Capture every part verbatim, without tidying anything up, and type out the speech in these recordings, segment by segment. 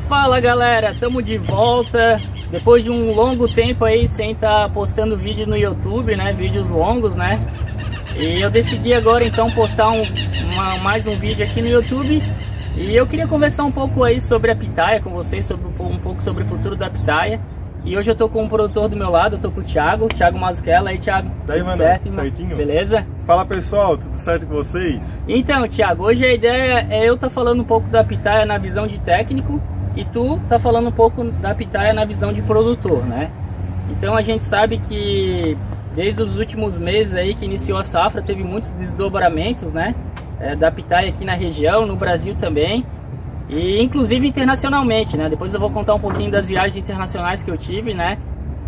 Fala galera, estamos de volta depois de um longo tempo aí sem estar postando vídeo no YouTube, né? Vídeos longos, né? E eu decidi agora então postar um, uma, mais um vídeo aqui no YouTube. E eu queria conversar um pouco aí sobre a pitaia com vocês, sobre um pouco sobre o futuro da pitaia. E hoje eu tô com um produtor do meu lado, eu tô com o Thiago, Thiago Mazzuchello. Aí, Thiago, daí, tudo mano, certo, certinho? Beleza? Fala pessoal, tudo certo com vocês? Então, Thiago, hoje a ideia é eu tá falando um pouco da pitaia na visão de técnico e tu tá falando um pouco da pitaia na visão de produtor, né? Então a gente sabe que desde os últimos meses aí que iniciou a safra teve muitos desdobramentos, né? É, da pitaia aqui na região, no Brasil também. E inclusive internacionalmente, né? Depois eu vou contar um pouquinho das viagens internacionais que eu tive, né?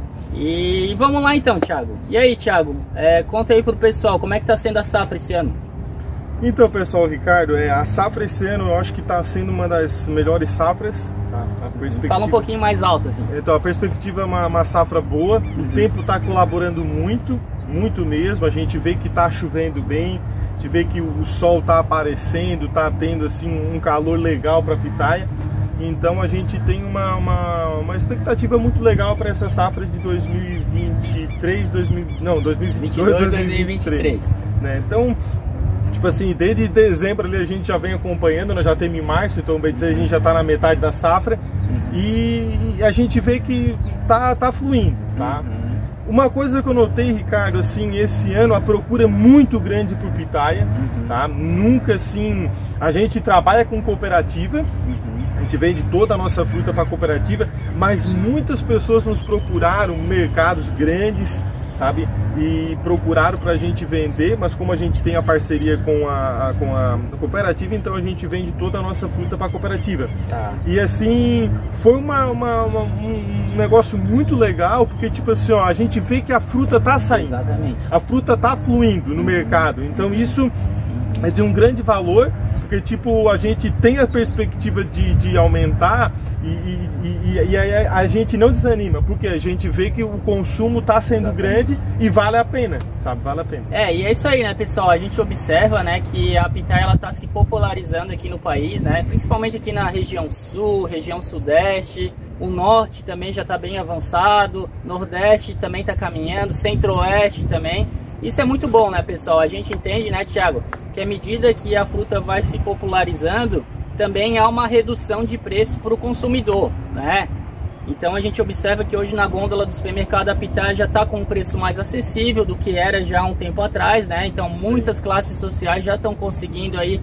E vamos lá então, Thiago. E aí, Thiago, é, conta aí pro pessoal, como é que tá sendo a safra esse ano? Então, pessoal, Ricardo, é, a safra esse ano eu acho que tá sendo uma das melhores safras. Tá? A perspectiva... Fala um pouquinho mais alto, assim. Então, a perspectiva é uma, uma safra boa, uhum. O tempo tá colaborando muito, muito mesmo. A gente vê que tá chovendo bem, a gente vê que o sol tá aparecendo, tá tendo assim um calor legal para a pitaia. Então a gente tem uma, uma, uma expectativa muito legal para essa safra de dois mil e vinte e três, dois mil, não, dois mil e vinte e dois, dois mil e vinte e três. Né? Então, tipo assim, desde dezembro ali a gente já vem acompanhando, nós já temos em março, então bem dizer, a gente já está na metade da safra, uhum. e, e a gente vê que tá, tá fluindo, tá? Uhum. Uma coisa que eu notei, Ricardo, assim, esse ano a procura é muito grande por pitaia, uhum. tá? Nunca assim, a gente trabalha com cooperativa, uhum. a gente vende toda a nossa fruta para a cooperativa, mas muitas pessoas nos procuraram, mercados grandes, sabe? E procuraram para a gente vender, mas como a gente tem a parceria com a, a, com a cooperativa, então a gente vende toda a nossa fruta para a cooperativa. Tá. E assim, foi uma, uma, uma, um negócio muito legal, porque tipo assim, ó, a gente vê que a fruta tá saindo. Exatamente. A fruta tá fluindo no mercado, então isso é de um grande valor, porque tipo, a gente tem a perspectiva de, de aumentar e, e, e, e a, a gente não desanima, porque a gente vê que o consumo está sendo Exatamente. grande e vale a pena, sabe? Vale a pena. É, e é isso aí, né, pessoal? A gente observa, né, que a pitaia ela está se popularizando aqui no país, né? Principalmente aqui na região sul, região sudeste, o norte também já está bem avançado, nordeste também está caminhando, centro-oeste também. Isso é muito bom, né, pessoal? A gente entende, né, Thiago, que à medida que a fruta vai se popularizando, também há uma redução de preço para o consumidor, né? Então a gente observa que hoje na gôndola do supermercado a pitaia já está com um preço mais acessível do que era já há um tempo atrás, né? Então muitas classes sociais já estão conseguindo aí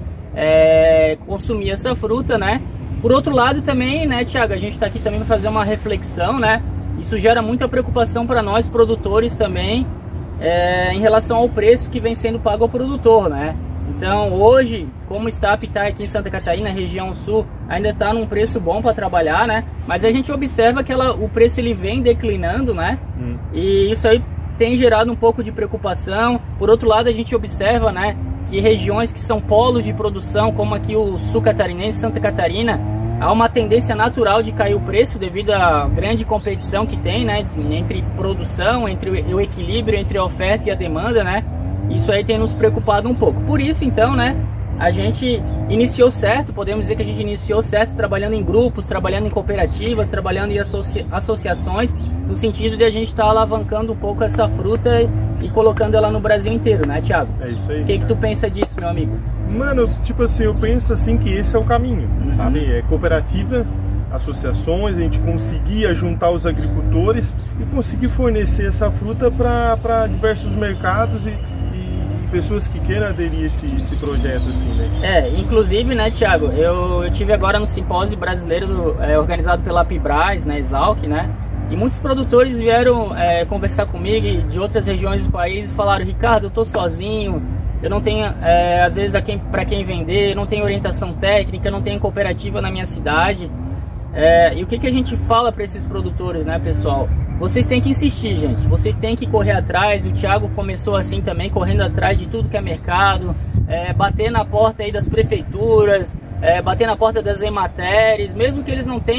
é, consumir essa fruta, né? Por outro lado também, né, Thiago, a gente está aqui também para fazer uma reflexão, né? Isso gera muita preocupação para nós produtores também, É, em relação ao preço que vem sendo pago ao produtor, né? Então hoje, como está a pitaia aqui em Santa Catarina, região sul, ainda está num preço bom para trabalhar, né? Mas a gente observa que ela, o preço ele vem declinando, né? Hum. E isso aí tem gerado um pouco de preocupação. Por outro lado, a gente observa, né, que regiões que são polos de produção, como aqui o sul catarinense, Santa Catarina, há uma tendência natural de cair o preço devido à grande competição que tem, né, entre produção, entre o equilíbrio entre a oferta e a demanda, né? Isso aí tem nos preocupado um pouco. Por isso, então, né, a gente iniciou certo, podemos dizer que a gente iniciou certo trabalhando em grupos, trabalhando em cooperativas, trabalhando em associa associações, no sentido de a gente estar tá alavancando um pouco essa fruta e, e colocando ela no Brasil inteiro, né, Thiago? É isso aí. O que que tu pensa disso, meu amigo? Mano, tipo assim, eu penso assim que esse é o caminho, uhum. sabe? É cooperativa, associações, a gente conseguir juntar os agricultores e conseguir fornecer essa fruta para diversos mercados e, e pessoas que queiram aderir a esse, esse projeto, assim, né? É, inclusive, né, Thiago, eu, eu tive agora no simpósio brasileiro do, é, organizado pela Pibras, né, Exalc, né? E muitos produtores vieram é, conversar comigo de outras regiões do país e falaram: Ricardo, eu tô sozinho, eu não tenho, é, às vezes, quem, para quem vender, eu não tenho orientação técnica, eu não tenho cooperativa na minha cidade. É, e o que, que a gente fala para esses produtores, né, pessoal? Vocês têm que insistir, gente. Vocês têm que correr atrás. O Thiago começou assim também, correndo atrás de tudo que é mercado, é, bater na porta aí das prefeituras, é, bater na porta das Emateres, mesmo que eles não tenham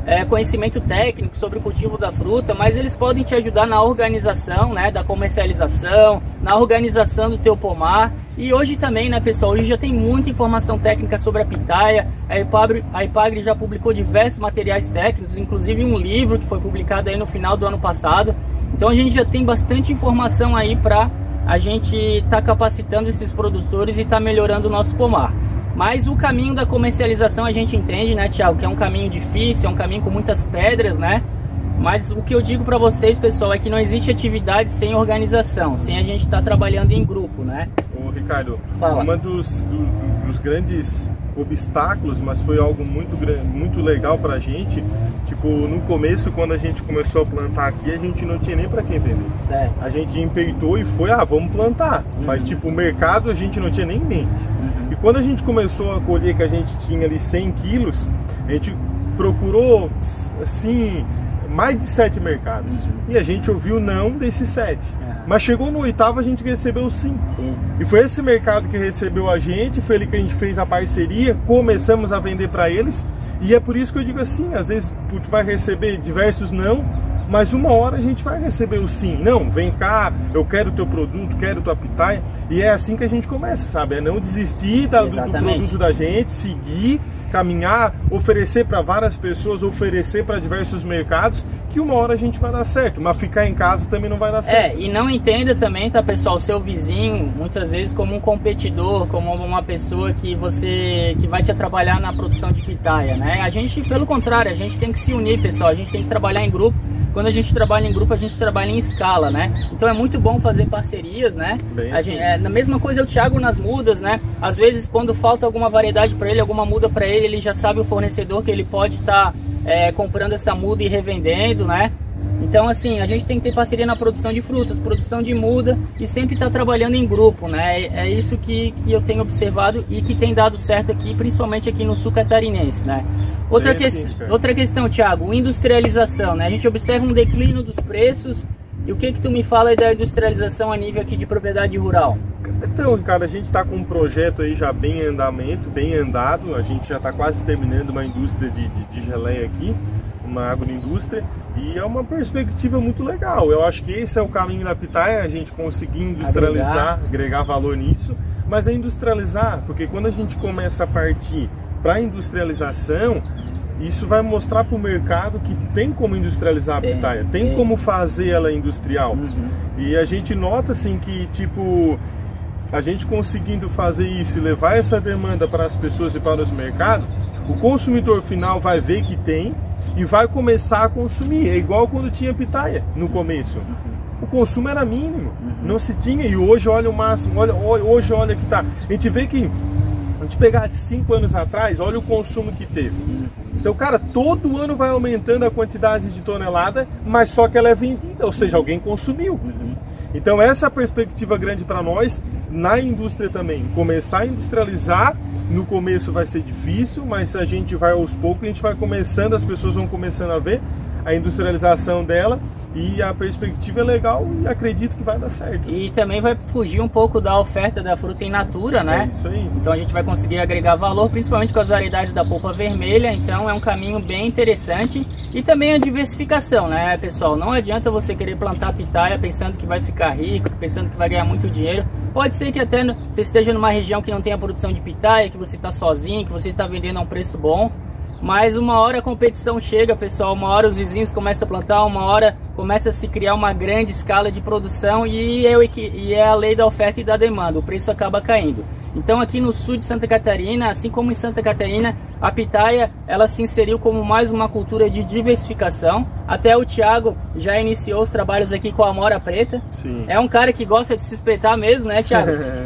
é, conhecimento técnico sobre o cultivo da fruta, mas eles podem te ajudar na organização, né, da comercialização, na organização do teu pomar. E hoje também, né, pessoal, hoje já tem muita informação técnica sobre a pitaia. A Ipagre, a Ipagre já publicou diversos materiais técnicos, inclusive um livro que foi publicado aí no final do ano passado. Então a gente já tem bastante informação aí para a gente estar tá capacitando esses produtores e estar tá melhorando o nosso pomar. Mas o caminho da comercialização a gente entende, né, Thiago, que é um caminho difícil, é um caminho com muitas pedras, né? Mas o que eu digo para vocês, pessoal, é que não existe atividade sem organização, sem a gente estar tá trabalhando em grupo, né? Ô, Ricardo, Fala. Um dos, do, dos grandes obstáculos, mas foi algo muito, muito legal pra gente, tipo, no começo, quando a gente começou a plantar aqui, a gente não tinha nem para quem vender. Certo. A gente empeitou e foi, ah, vamos plantar. Uhum. Mas, tipo, o mercado a gente não tinha nem em mente. Uhum. E quando a gente começou a colher, que a gente tinha ali cem quilos, a gente procurou, assim, mais de sete mercados. Uhum. E a gente ouviu não desses sete. Uhum. Mas chegou no oitavo, a gente recebeu sim. sim. E foi esse mercado que recebeu a gente, foi ali que a gente fez a parceria, começamos a vender para eles. E é por isso que eu digo assim, às vezes tu vai receber diversos não, mas uma hora a gente vai receber o sim. Não, vem cá, eu quero o teu produto, quero tua pitaia. E é assim que a gente começa, sabe? É não desistir da, do, do produto da gente, seguir, caminhar, oferecer para várias pessoas, oferecer para diversos mercados, que uma hora a gente vai dar certo, mas ficar em casa também não vai dar certo. É, e não entenda também, tá, pessoal, o seu vizinho, muitas vezes como um competidor, como uma pessoa que você, que vai te atrapalhar na produção de pitaia, né? A gente, pelo contrário, a gente tem que se unir, pessoal, a gente tem que trabalhar em grupo. Quando a gente trabalha em grupo, a gente trabalha em escala, né? Então é muito bom fazer parcerias, né? Bem a gente, é, na mesma coisa é o Thiago nas mudas, né? Às vezes, quando falta alguma variedade para ele, alguma muda para ele, ele já sabe o fornecedor que ele pode estar tá, é, comprando essa muda e revendendo, né? Então, assim, a gente tem que ter parceria na produção de frutas, produção de muda e sempre estar tá trabalhando em grupo, né? É, é isso que, que eu tenho observado e que tem dado certo aqui, principalmente aqui no sul catarinense, né? Outra, que... sim, outra questão, Thiago, industrialização, né? A gente observa um declínio dos preços. E o que que tu me fala da industrialização a nível aqui de propriedade rural? Então, cara, a gente está com um projeto aí já bem em andamento, bem andado. A gente já está quase terminando uma indústria de, de, de geleia aqui, uma agroindústria. E é uma perspectiva muito legal. Eu acho que esse é o caminho da pitaia, a gente conseguir industrializar, agregar, agregar valor nisso. Mas é industrializar, porque quando a gente começa a partir para a industrialização, isso vai mostrar para o mercado que tem como industrializar a pitaia, tem, tem como fazer ela industrial. Uhum. E a gente nota assim que, tipo, a gente conseguindo fazer isso e levar essa demanda para as pessoas e para os mercados, o consumidor final vai ver que tem e vai começar a consumir. É igual quando tinha pitaia no começo. Uhum. O consumo era mínimo, uhum. não se tinha, e hoje olha o máximo, olha, hoje olha que tá. A gente vê que, a gente pegar de cinco anos atrás, olha o consumo que teve. Uhum. Então, cara, todo ano vai aumentando a quantidade de tonelada, mas só que ela é vendida, ou seja, alguém consumiu. Uhum. Então essa é a perspectiva grande para nós, na indústria também. Começar a industrializar, no começo vai ser difícil, mas a gente vai aos poucos, a gente vai começando, as pessoas vão começando a ver a industrialização dela. E a perspectiva é legal e acredito que vai dar certo. E também vai fugir um pouco da oferta da fruta in natura, né? É isso aí. Então a gente vai conseguir agregar valor, principalmente com as variedades da polpa vermelha. Então é um caminho bem interessante. E também a diversificação, né, pessoal? Não adianta você querer plantar pitaia pensando que vai ficar rico, pensando que vai ganhar muito dinheiro. Pode ser que até você esteja numa região que não tenha produção de pitaia, que você está sozinho, que você está vendendo a um preço bom. Mas uma hora a competição chega, pessoal, uma hora os vizinhos começam a plantar, uma hora começa a se criar uma grande escala de produção e é, o, e é a lei da oferta e da demanda, o preço acaba caindo. Então aqui no sul de Santa Catarina, assim como em Santa Catarina, a pitaia ela se inseriu como mais uma cultura de diversificação. Até o Thiago já iniciou os trabalhos aqui com a amora preta. Sim. É um cara que gosta de se espetar mesmo, né, Thiago?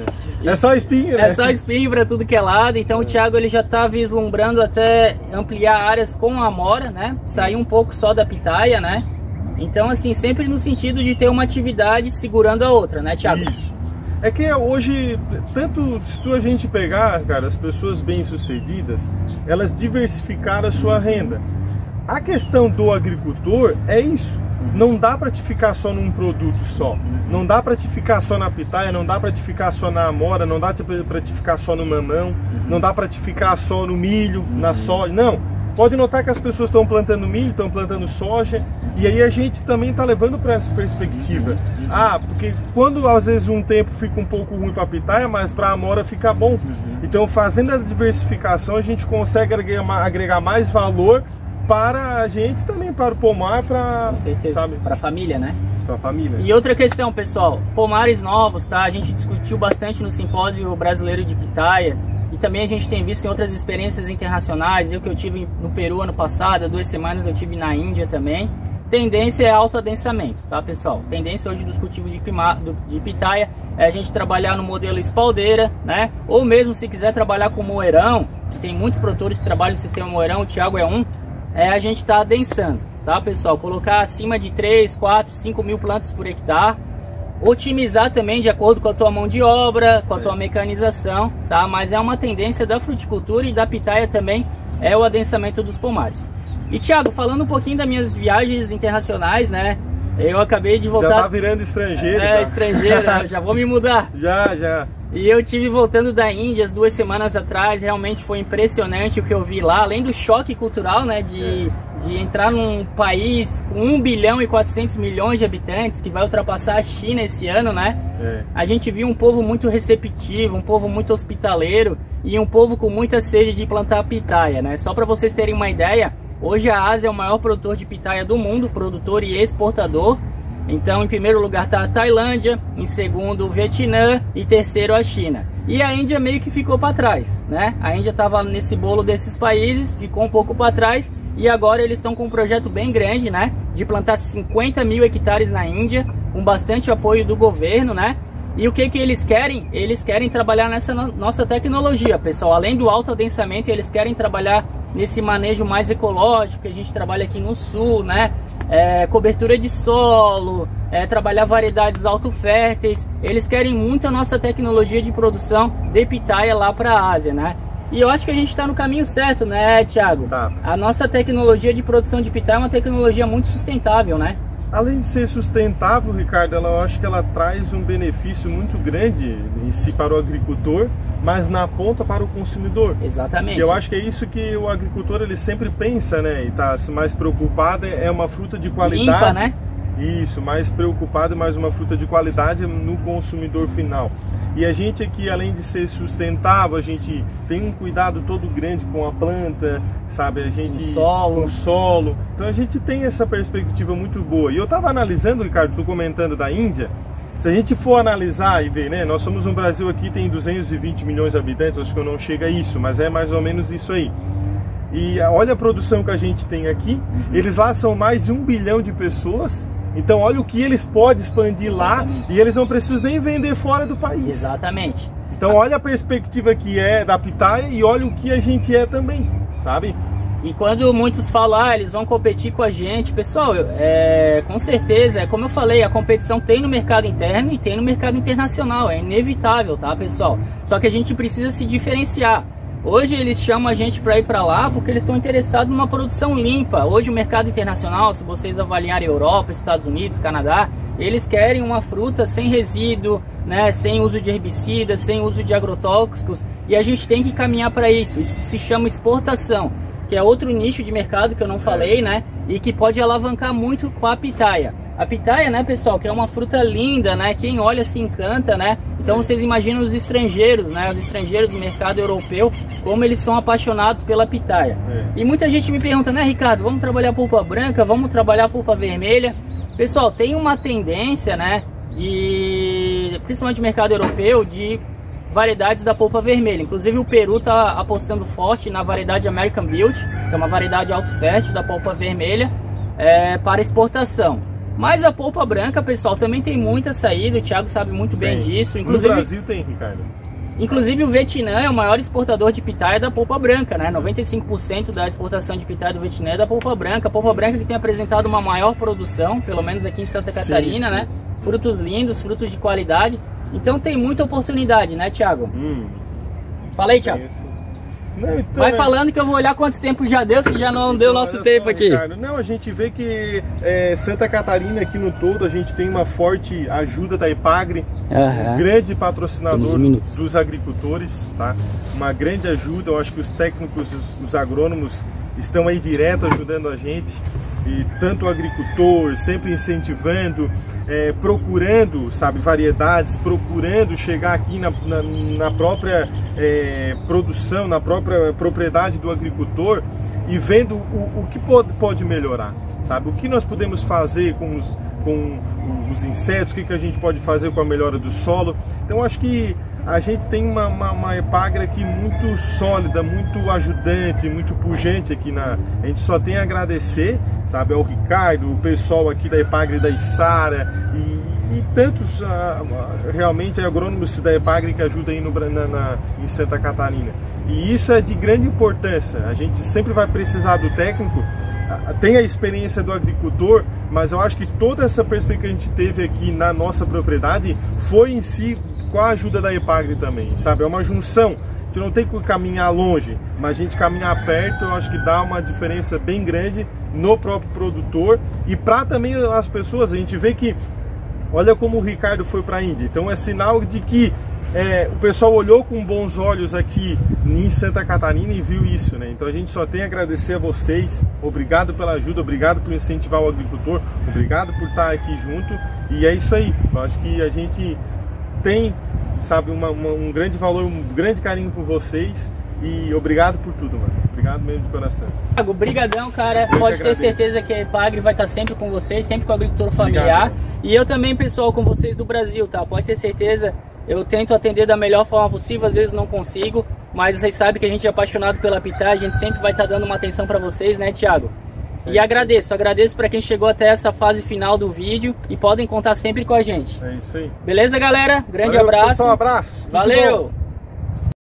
É só espinho, né? É só espinho para tudo que é lado. Então é. o Thiago ele já está vislumbrando até ampliar áreas com a amora, né? Sair um pouco só da pitaia, né? Então assim, sempre no sentido de ter uma atividade segurando a outra, né, Thiago? Isso. É que hoje, tanto se tu a gente pegar, cara, as pessoas bem-sucedidas, elas diversificaram a sua renda. A questão do agricultor é isso. Não dá para te ficar só num produto só. Não dá para te ficar só na pitaia, não dá para te ficar só na amora, não dá para te ficar só no mamão, não dá para te ficar só no milho, na soja. Não. Pode notar que as pessoas estão plantando milho, estão plantando soja, e aí a gente também está levando para essa perspectiva. Uhum. Ah, porque quando às vezes um tempo fica um pouco ruim para a pitaia, mas para a amora fica bom. Uhum. Então, fazendo a diversificação, a gente consegue agregar, agregar mais valor para a gente também, para o pomar, para para a família, né? Para a família. E outra questão, pessoal, pomares novos, tá? A gente discutiu bastante no simpósio brasileiro de pitaias e também a gente tem visto em outras experiências internacionais. Eu que eu tive no Peru ano passado, há duas semanas eu tive na Índia também. Tendência é autoadensamento, tá, pessoal? Tendência hoje dos cultivos de, pima, de pitaia é a gente trabalhar no modelo espaldeira, né? Ou mesmo se quiser trabalhar com moeirão, tem muitos produtores que trabalham no sistema moeirão, o Thiago é um, é a gente tá adensando, tá, pessoal? Colocar acima de três, quatro, cinco mil plantas por hectare, otimizar também de acordo com a tua mão de obra, com a tua mecanização, tá? Mas é uma tendência da fruticultura e da pitaia também, é o adensamento dos pomares. E Thiago, falando um pouquinho das minhas viagens internacionais, né? Eu acabei de voltar... Já tá virando estrangeiro. É, tá? estrangeiro, né? Já vou me mudar. Já, já. E eu tive voltando da Índia as duas semanas atrás, realmente foi impressionante o que eu vi lá, além do choque cultural, né? De, é. de entrar num país com um bilhão e quatrocentos milhões de habitantes, que vai ultrapassar a China esse ano, né? É. A gente viu um povo muito receptivo, um povo muito hospitaleiro e um povo com muita sede de plantar pitaia, né? Só para vocês terem uma ideia, hoje a Ásia é o maior produtor de pitaia do mundo, produtor e exportador. Então, em primeiro lugar está a Tailândia, em segundo o Vietnã e terceiro a China. E a Índia meio que ficou para trás, né? A Índia estava nesse bolo desses países, ficou um pouco para trás e agora eles estão com um projeto bem grande, né? De plantar cinquenta mil hectares na Índia, com bastante apoio do governo, né? E o que que eles querem? Eles querem trabalhar nessa no nossa tecnologia, pessoal. Além do alto adensamento, eles querem trabalhar nesse manejo mais ecológico que a gente trabalha aqui no sul, né? É, cobertura de solo, é, trabalhar variedades autoférteis. Eles querem muito a nossa tecnologia de produção de pitaia lá para a Ásia, né? E eu acho que a gente está no caminho certo, né, Thiago? Tá. A nossa tecnologia de produção de pitaia é uma tecnologia muito sustentável, né? Além de ser sustentável, Ricardo, ela, eu acho que ela traz um benefício muito grande em si para o agricultor, mas na ponta para o consumidor. Exatamente. E eu acho que é isso que o agricultor ele sempre pensa, né? E está mais preocupado, é uma fruta de qualidade. Limpa, né? Isso, mais preocupado, mais uma fruta de qualidade no consumidor final. E a gente aqui, além de ser sustentável, a gente tem um cuidado todo grande com a planta, sabe? A gente, com o solo. Com o solo. Então a gente tem essa perspectiva muito boa. E eu estava analisando, Ricardo, tu comentando da Índia, se a gente for analisar e ver, né? Nós somos um Brasil aqui, tem duzentos e vinte milhões de habitantes, acho que eu não chega a isso, mas é mais ou menos isso aí. E olha a produção que a gente tem aqui, eles lá são mais de um bilhão de pessoas. Então olha o que eles podem expandir. Exatamente. Lá e eles não precisam nem vender fora do país. Exatamente. Então olha a perspectiva que é da pitaia e olha o que a gente é também, sabe? E quando muitos falam, ah, eles vão competir com a gente, pessoal, é, com certeza, é como eu falei, a competição tem no mercado interno e tem no mercado internacional, é inevitável, tá, pessoal? Só que a gente precisa se diferenciar. Hoje eles chamam a gente para ir para lá porque eles estão interessados numa produção limpa. Hoje o mercado internacional, se vocês avaliarem Europa, Estados Unidos, Canadá, eles querem uma fruta sem resíduo, né, sem uso de herbicidas, sem uso de agrotóxicos, e a gente tem que caminhar para isso. Isso se chama exportação, que é outro nicho de mercado que eu não falei, né, e que pode alavancar muito com a pitaia. A pitaia, né, pessoal, que é uma fruta linda, né? Quem olha se encanta, né? Então vocês imaginam os estrangeiros, né? Os estrangeiros do mercado europeu, como eles são apaixonados pela pitaia. É. E muita gente me pergunta, né, Ricardo, vamos trabalhar polpa branca, vamos trabalhar polpa vermelha? Pessoal, tem uma tendência, né, de, principalmente no mercado europeu, de variedades da polpa vermelha. Inclusive o Peru está apostando forte na variedade American Beauty, que é uma variedade alto fértil da polpa vermelha, é, para exportação. Mas a polpa branca, pessoal, também tem muita saída, o Thiago sabe muito bem tem. disso. Inclusive, no Brasil tem, Ricardo. Inclusive o Vietnã é o maior exportador de pitaia da polpa branca, né? noventa e cinco por cento da exportação de pitaia do Vietnã é da polpa branca. A polpa branca que tem apresentado uma maior produção, pelo menos aqui em Santa Catarina, sim, sim. né? Frutos lindos, frutos de qualidade. Então tem muita oportunidade, né, Thiago? Hum. Fala aí, Thiago. Não, então, vai falando que eu vou olhar quanto tempo já deu, se já não então, deu nosso tempo só, aqui. Ricardo, não, a gente vê que é, Santa Catarina aqui no todo, a gente tem uma forte ajuda da Epagre, uhum. um grande patrocinador dos agricultores, tá? Uma grande ajuda, eu acho que os técnicos, os, os agrônomos estão aí direto ajudando a gente. E tanto o agricultor, sempre incentivando, é, procurando, sabe, variedades, procurando chegar aqui na, na, na própria é, produção, na própria propriedade do agricultor e vendo o, o que pode, pode melhorar, sabe? O que nós podemos fazer com os, com os insetos, o que, que a gente pode fazer com a melhora do solo. Então acho que a gente tem uma, uma, uma Epagre aqui muito sólida, muito ajudante, muito pujante aqui na... A gente só tem a agradecer, sabe, ao Ricardo, o pessoal aqui da Epagre da Içara e, e tantos uh, realmente agrônomos da Epagre que ajudam aí no, na, na, em Santa Catarina. E isso é de grande importância. A gente sempre vai precisar do técnico, tem a experiência do agricultor, mas eu acho que toda essa perspectiva que a gente teve aqui na nossa propriedade foi em si com a ajuda da Epagre também, sabe? É uma junção. A gente não tem que caminhar longe, mas a gente caminhar perto, eu acho que dá uma diferença bem grande no próprio produtor e para também as pessoas. A gente vê que, olha como o Ricardo foi para a Índia, então é sinal de que é, o pessoal olhou com bons olhos aqui em Santa Catarina e viu isso, né? Então a gente só tem a agradecer a vocês, obrigado pela ajuda, obrigado por incentivar o agricultor, obrigado por estar aqui junto, e é isso aí. Eu acho que a gente tem, sabe, uma, uma, um grande valor, um grande carinho por vocês e obrigado por tudo, mano. Obrigado mesmo de coração. Thiago, brigadão, cara. Eu Pode ter certeza que a Epagre vai estar sempre com vocês, sempre com o agricultor familiar. Obrigado, e eu também, pessoal, com vocês do Brasil, tá? Pode ter certeza, eu tento atender da melhor forma possível, às vezes não consigo, mas vocês sabem que a gente é apaixonado pela Pitaia, a gente sempre vai estar dando uma atenção para vocês, né, Thiago? É e agradeço, aí. agradeço para quem chegou até essa fase final do vídeo e podem contar sempre com a gente. É isso aí. Beleza, galera? Grande Valeu, abraço. Pessoal, abraço. Valeu!